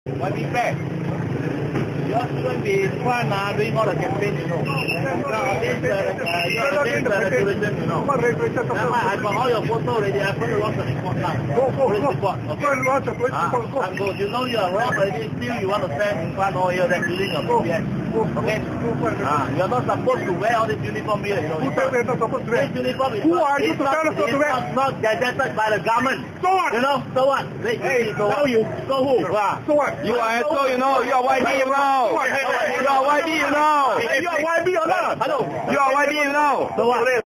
Why be fair? You shouldn't be fun doing all the campaign, you know. You're against the regulation, you know. What regulation? I got all your photos already. I'm going to lodge a report now. Police report. Okay. Go and lodge a police report. Go. You know you are wrong already. Still you want to stand in front of here regulating your PBS. Okay? You're not supposed to wear all this uniform here, you know. Who said we're not supposed to wear? This uniform is Who are you to tell us what to wear? It's not gazetted by the government. So what? You know? So what? Hey, so who? So what? You are so you know. You are YB, you know. You are YB, you know. You are YB or not? Hello? You are YB, you know. So what?